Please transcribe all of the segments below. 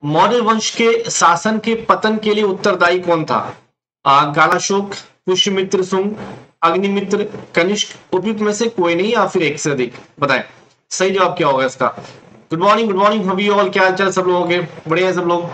मौर्य वंश के शासन के पतन के लिए उत्तरदायी कौन था? गालाशोक, पुष्यमित्र सुंग, अग्निमित्र, कनिष्क, उपयुक्त में से कोई नहीं या फिर एक से अधिक? बताएं सही जवाब क्या होगा इसका। गुड मॉर्निंग हवी ऑल, क्या हाल चाल सब लोगों के? बढ़िया सब लोग।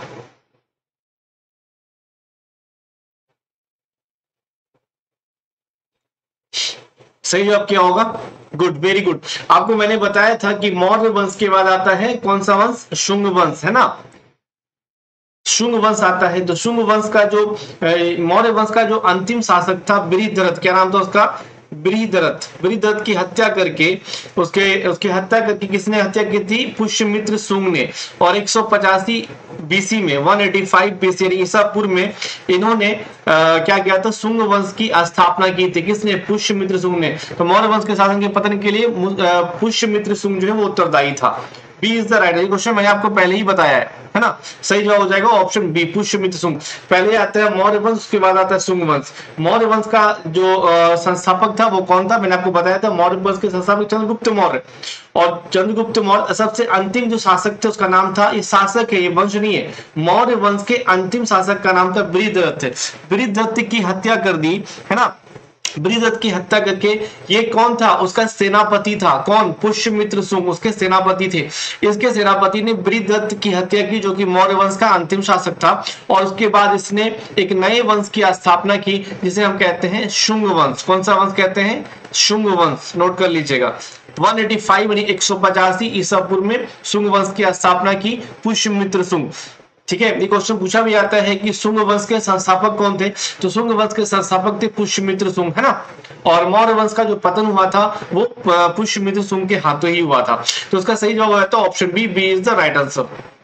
सही जवाब क्या होगा? Good, very good. आपको मैंने बताया था कि मौर्य वंश के बाद आता है कौन सा वंश? शुंग वंश, है ना। शुंग वंश आता है। तो शुंग वंश का जो मौर्य वंश का जो अंतिम शासक था बृहद्रथ, क्या नाम था उसका? बृहद्रथ की हत्या करके उसकी हत्या करके किसने हत्या की थी? पुष्यमित्र सुंग ने। और 185 बीसी में 185 बीसी ईसा पूर्व में इन्होंने क्या किया था? शुंग वंश की स्थापना की थी। किसने? पुष्यमित्र सुंग ने। तो मौर्य वंश के शासन के पतन के लिए पुष्यमित्र सुंग जो है वो उत्तरदायी था। B is the right. Question मैंने आपको पहले ही बताया है ना। सही जवाब हो जाएगा ऑप्शन बी, पुष्यमित्र सुंग। पहले आता है मौर्य वंश, उसके बाद आता है शुंग वंश। मौर्य वंश का जो संस्थापक था वो कौन था? मैंने आपको बताया था मौर्य वंश के संस्थापक चंद्रगुप्त मौर्य। और चंद्रगुप्त मौर्य सबसे अंतिम जो शासक थे उसका नाम था, ये शासक है ये वंश नहीं है, मौर्य वंश के अंतिम शासक का नाम था बृहद्रथ। बृहद्रथ की हत्या कर दी, है ना। बृहद्रथ की हत्या करके ये कौन था? उसका सेनापति था। कौन? पुष्यमित्र सुंग उसके सेनापति थे। इसके सेनापति ने बृहद्रथ की हत्या की जो कि मौर्य वंश का अंतिम शासक था। और उसके बाद इसने एक नए वंश की स्थापना की जिसे हम कहते हैं शुंग वंश। कौन सा वंश कहते हैं? शुंग वंश। नोट कर लीजिएगा। 185 यानी 185 ईसा पूर्व में शुंग वंश की स्थापना की पुष्यमित्र सुंग। ठीक है। ये क्वेश्चन पूछा भी जाता है कि शुंग वंश के संस्थापक कौन थे? तो शुंग वंश के संस्थापक थे पुष्यमित्र सुंग, है ना। और मौर्य वंश का जो पतन हुआ था वो पुष्यमित्र सुंग के हाथों ही हुआ था। तो उसका सही जवाब है तो option B, B is the right answer.